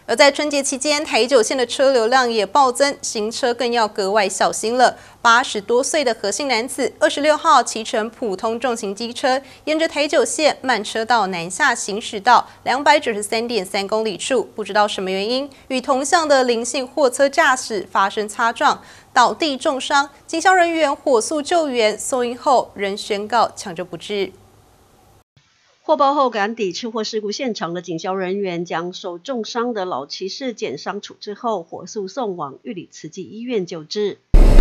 而在春节期间，台九线的车流量也暴增，行车更要格外小心了。80多岁的何姓男子26号骑乘普通重型机车，沿着台九线慢车道南下行驶到293.3公里处，不知道什么原因，与同向的林姓货车驾驶发生擦撞，倒地重伤。警消人员火速救援，送医后仍宣告抢救不治。 获报后赶抵车祸事故现场的警消人员将受重伤的老骑士减伤处置后，火速送往玉里慈济医院救治。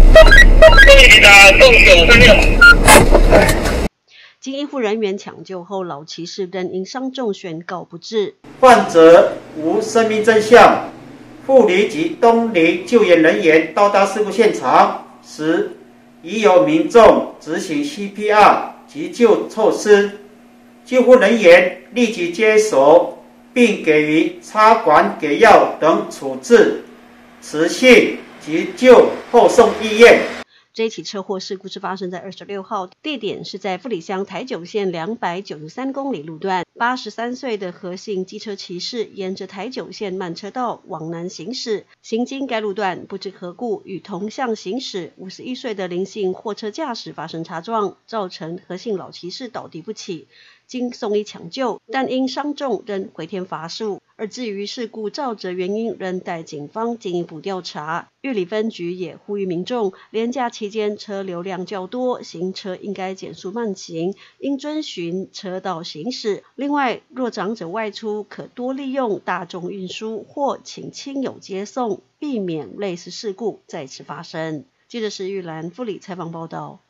经医护人员抢救后，老骑士仍因伤重宣告不治。 患者无生命征象，护理及东离救援人员到达事故现场时，已有民众执行 CPR 急救措施。救护人员立即接手，并给予插管、给药等处置，持续急救后送医院。 这起车祸事故是发生在26号，地点是在富里乡台九线293公里路段。83岁的何姓机车骑士沿着台九线慢车道往南行驶，行经该路段，不知何故与同向行驶51岁的林姓货车驾驶发生擦撞，造成何姓老骑士倒地不起。经送医抢救，但因伤重仍回天乏术。而至于事故肇责原因，仍待警方进一步调查。玉里分局也呼吁民众，连假期间车流量较多，行车应该减速慢行，应遵循车道行驶。另外，若长者外出，可多利用大众运输或请亲友接送，避免类似事故再次发生。记者石玉兰富里采访报道。